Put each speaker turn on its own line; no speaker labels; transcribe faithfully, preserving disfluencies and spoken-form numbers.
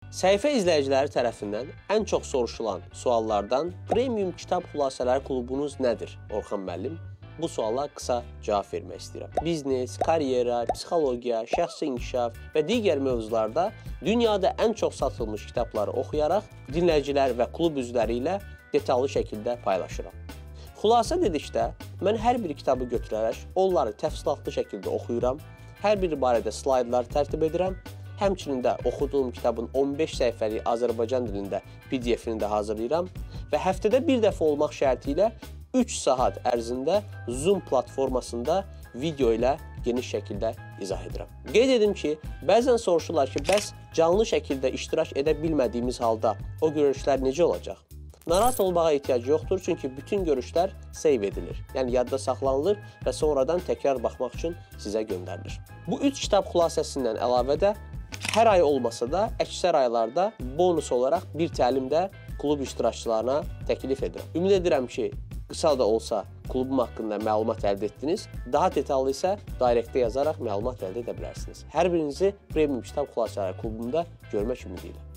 Səhifə izləyiciləri tərəfindən ən çox soruşulan suallardan Premium Kitab Xülasələri klubunuz nədir, Orxan müəllim? Bu suala qısa cavab vermək istəyirəm. Biznes, karyera, psixologiya, şəxsi inkişaf və digər mövzularda dünyada ən çox satılmış kitabları oxuyaraq dinləyicilər və klub üzvləri ilə detallı şəkildə paylaşıram. Xülasə dedikdə, mən hər bir kitabı götürərək onları təfsilatlı şəkildə oxuyuram, hər biri barədə slaydlar tərtib edirəm, həmçinin də oxuduğum kitabın on beş səhifəlik Azərbaycan dilində P D F-ini də hazırlayıram və həftədə bir dəfə olmaq şərti ilə üç saat ərzində Zoom platformasında video ilə geniş şəkildə izah edirəm. Qeyd edim ki, bəzən soruşurlar ki, bəs canlı şəkildə iştirak edə bilmədiyimiz halda o görüşlər necə olacaq? Narahat olmağa ehtiyac yoxdur, çünki bütün görüşlər save edilir, yəni yadda saxlanılır və sonradan təkrar baxmaq üçün sizə göndərilir. Bu üç kitab xülasəsindən əlavə də hər ay olmasa da əksər aylarda bonus olaraq bir təlim də klub iştirakçılarına təklif edirəm. Ümid edirəm ki, qısa da olsa klubum haqqında məlumat əldə etdiniz. Daha detallı isə direktdə yazaraq məlumat əldə edə bilərsiniz. Hər birinizi Premium Kitab Xülasələri klubunda görmək ümidi ilə.